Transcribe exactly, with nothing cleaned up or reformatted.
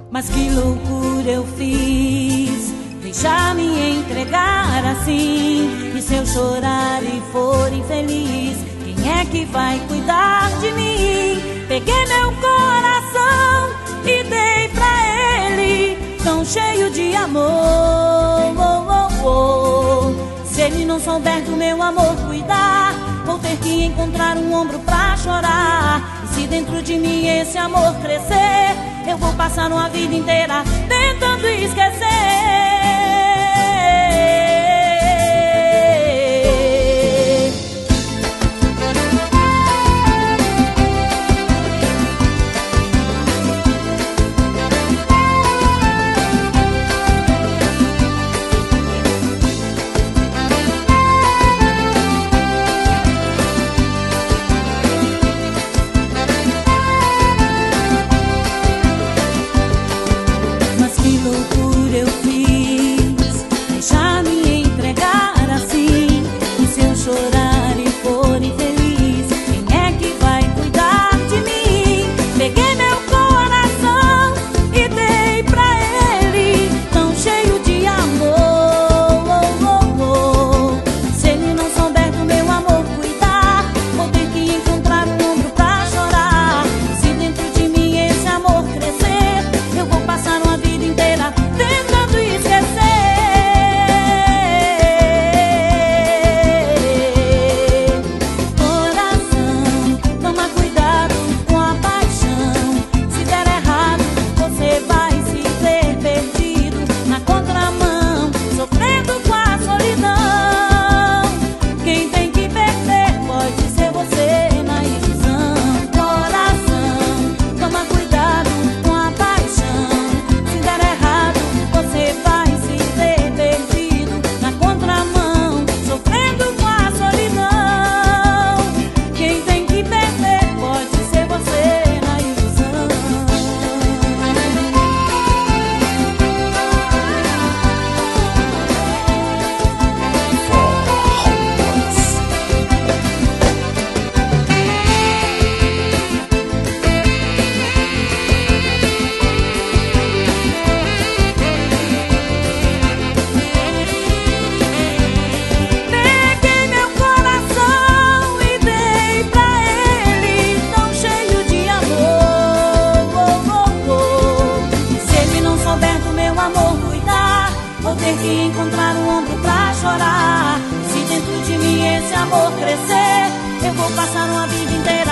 Mas que loucura eu fiz, deixar me entregar assim. E se eu chorar e for infeliz, quem é que vai cuidar de mim? Peguei meu coração e dei pra ele, tão cheio de amor. Oh, oh, oh. Se ele não souber do meu amor cuidar, vou ter que encontrar um ombro pra chorar. E se dentro de mim esse amor crescer, eu vou passar uma vida inteira tentando esquecer. Vou ter que encontrar um ombro pra chorar. Se dentro de mim esse amor crescer, eu vou passar uma vida inteira